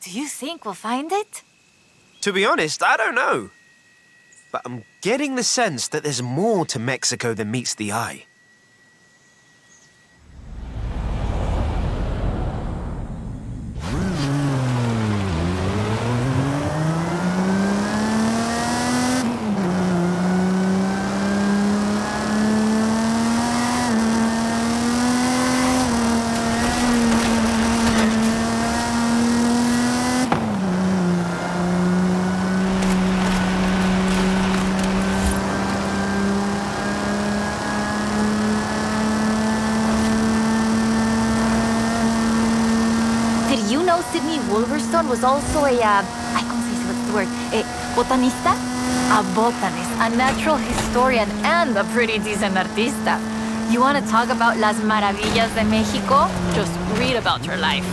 Do you think we'll find it? To be honest, I don't know. But I'm getting the sense that there's more to Mexico than meets the eye. Was also a, ay, ¿cómo se dice? What's the word? A botanista? A botanist, a natural historian, and a pretty decent artista. You want to talk about las maravillas de Mexico? Just read about her life.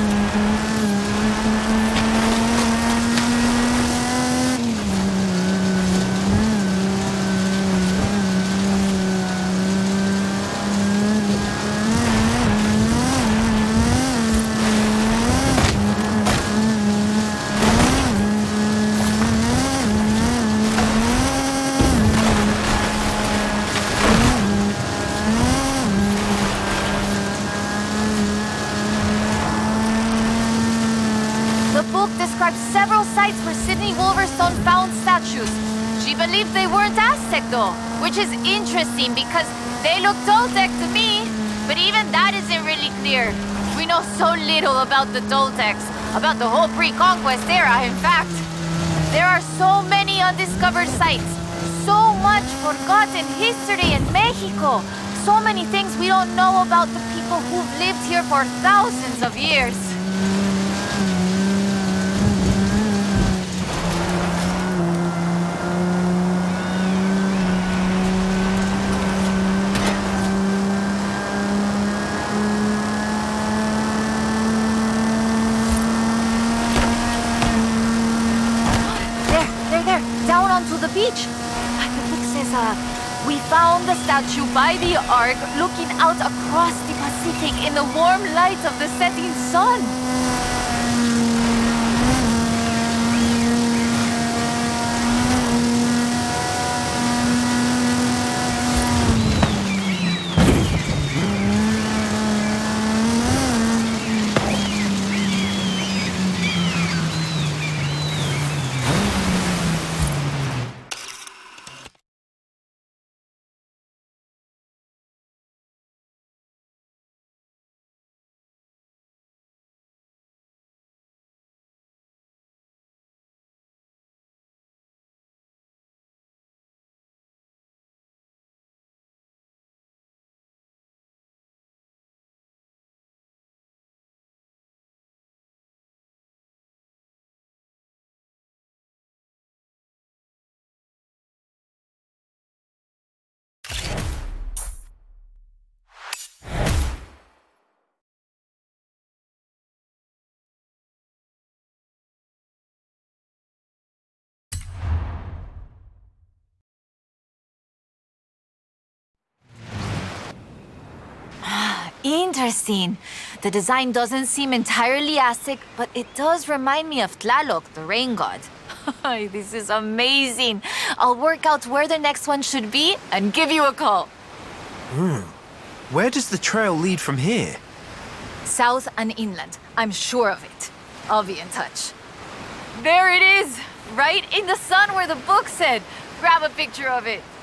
Several sites where Sydney Wolverstone found statues. She believed they weren't Aztec though, which is interesting because they look Toltec to me, but even that isn't really clear. We know so little about the Toltecs, about the whole pre-conquest era, in fact. There are so many undiscovered sites, so much forgotten history in Mexico, so many things we don't know about the people who've lived here for thousands of years. Beach. The book says, we found the statue by the Ark looking out across the Pacific in the warm light of the setting sun. Interesting. The design doesn't seem entirely Aztec, but it does remind me of Tlaloc, the rain god. This is amazing. I'll work out where the next one should be and give you a call. Where does the trail lead from here? South and inland. I'm sure of it. I'll be in touch. There it is! Right in the sun where the book said. Grab a picture of it.